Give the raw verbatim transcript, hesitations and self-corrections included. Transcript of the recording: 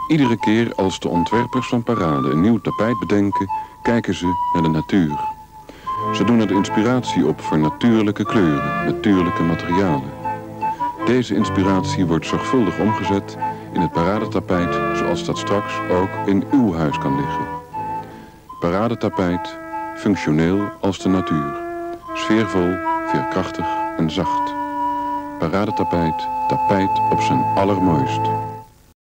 Iedere keer als de ontwerpers van Parade een nieuw tapijt bedenken, kijken ze naar de natuur. Ze doen er de inspiratie op voor natuurlijke kleuren, natuurlijke materialen. Deze inspiratie wordt zorgvuldig omgezet in het paradetapijt zoals dat straks ook in uw huis kan liggen. Paradetapijt, functioneel als de natuur. Sfeervol, veerkrachtig en zacht. Paradetapijt, tapijt op zijn allermooist.